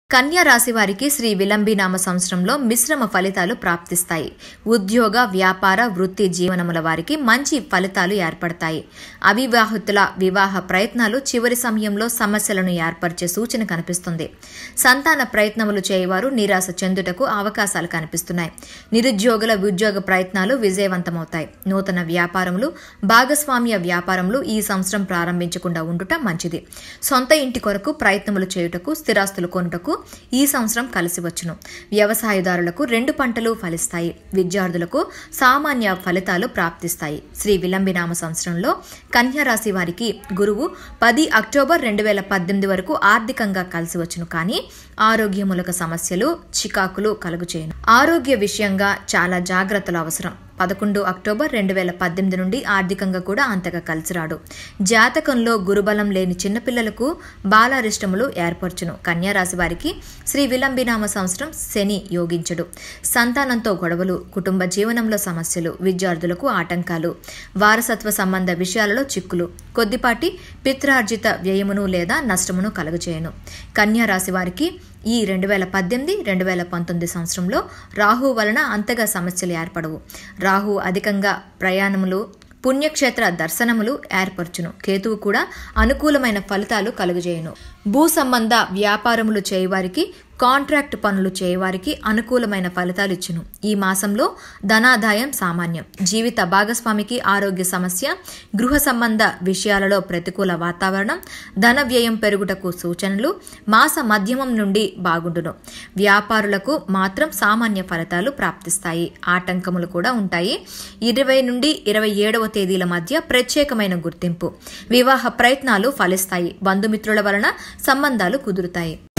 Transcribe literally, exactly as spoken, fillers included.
కన్యా రాశి వారికి శ్రీ విలంబినామ సంవత్సరంలో మిశ్రమ ఫలితాలు ప్రాప్తిస్తాయి. ఉద్యోగ, వ్యాపార, వృత్తి జీవనముల వారికి మంచి ఫలితాలు ఏర్పడతాయి. అవివాహితుల వివాహ ప్రయత్నాలు చివరి సమయంలో సమస్యలను ఏర్పరిచే సూచన కనిపిస్తుంది. సంతాన ప్రయత్నములు చేయవారు నిరాశ చెందుటకు అవకాశాలు కనిపిస్తున్నాయి. నిరుద్యోగుల ఉద్యోగ ప్రయత్నాలు విజయవంతమవుతాయి. నూతన వ్యాపారములు, భాగస్వామ్య వ్యాపారములు ఈ సంవత్సరం ప్రారంభించకుండా ఉండుట మంచిది. సొంత ఇంటి కొరకు ప్రయత్నములు చేయుటకు, స్థిరాస్తులు కొనుటకు ఈ సంవత్సరం కలిసి వచ్చును. వ్యవసాయదారులకు రెండు పంటలు ఫలిస్తాయి. విద్యార్థులకు సామాన్య ఫలితాలు ప్రాప్తిస్తాయి. శ్రీ విలంబినామ సంవత్సరంలో కన్యా రాశి వారికి గురువు పది అక్టోబర్ రెండు వేల పద్దెనిమిది వరకు ఆర్థికంగా కలిసి వచ్చును. కానీ ఆరోగ్యములక సమస్యలు, చికాకులు కలుగుచేయును. ఆరోగ్య విషయంగా చాలా జాగ్రత్తలు అవసరం. పదకొండు అక్టోబర్ రెండు వేల పద్దెనిమిది నుండి ఆర్థికంగా కూడా అంతగా కలిసిరాడు. జాతకంలో గురుబలం లేని చిన్నపిల్లలకు బాలారిష్టములు ఏర్పరచును. కన్యా రాశి వారికి శ్రీ విలంబినామ సంవత్సరం శని యోగించడు. సంతానంతో గొడవలు, కుటుంబ జీవనంలో సమస్యలు, విద్యార్థులకు ఆటంకాలు, వారసత్వ సంబంధ విషయాలలో చిక్కులు, కొద్దిపాటి పిత్రార్జిత వ్యయమును లేదా నష్టమును కలుగచేయను. కన్యా రాశి వారికి ఈ రెండు వేల పద్దెనిమిది రెండు వేల పంతొమ్మిది సంవత్సరంలో రాహు వలన అంతగా సమస్యలు ఏర్పడవు. రాహు అధికంగా ప్రయాణములు, పుణ్యక్షేత్ర దర్శనములు ఏర్పరచును. కేతువు కూడా అనుకూలమైన ఫలితాలు కలుగజేయును. భూ సంబంధ వ్యాపారములు చేయవారికి, కాంట్రాక్ట్ పనులు చేయవారికి అనుకూలమైన ఫలితాలు ఇచ్చును. ఈ మాసంలో ధనాదాయం సామాన్యం. జీవిత భాగస్వామికి ఆరోగ్య సమస్య, గృహ సంబంధ విషయాలలో ప్రతికూల వాతావరణం, ధన వ్యయం పెరుగుటకు సూచనలు మాస మధ్యమం నుండి బాగుండును. వ్యాపారులకు మాత్రం సామాన్య ఫలితాలు ప్రాప్తిస్తాయి. ఆటంకములు కూడా ఉంటాయి. ఇరవై నుండి ఇరవై ఏడవ తేదీల మధ్య ప్రత్యేకమైన గుర్తింపు. వివాహ ప్రయత్నాలు ఫలిస్తాయి. బంధుమిత్రుల వలన సంబంధాలు కుదురుతాయి.